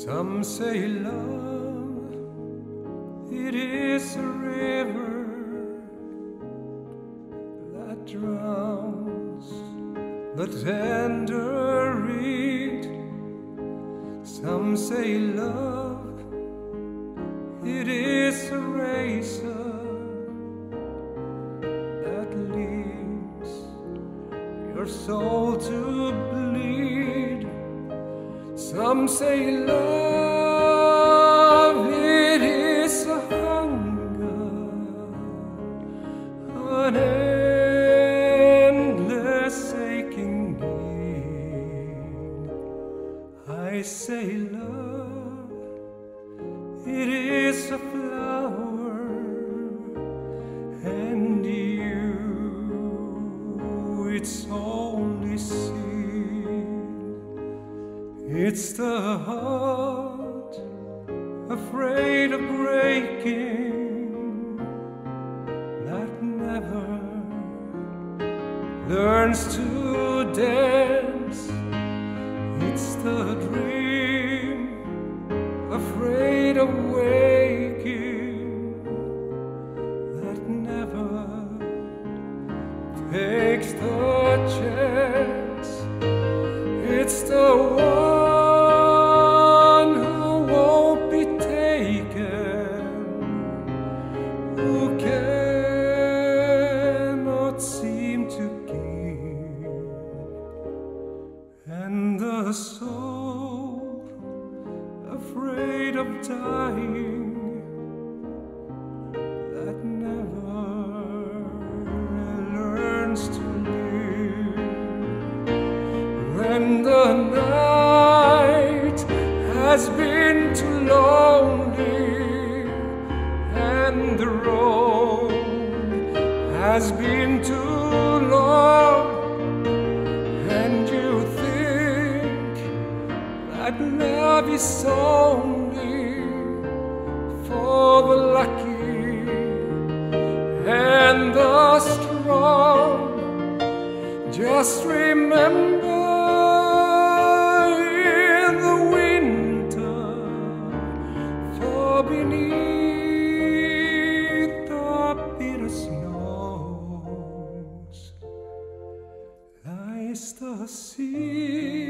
Some say love, it is a river that drowns the tender reed. Some say love, it is a razor that leaves your soul to bleed. Some say love, it is a hunger, an endless aching need. I say love, it is a flower, and you, it's only seed. It's the heart afraid of breaking that never learns to dance. It's the dream afraid of waking that never takes the chance. It's the one who won't be taken, who cannot seem to give, and the soul afraid of dying that never learns to live. When the night has been too lonely and the road has been too long, and you think that love is only for the lucky and the strong, just remember beneath the bitter snows lies the sea.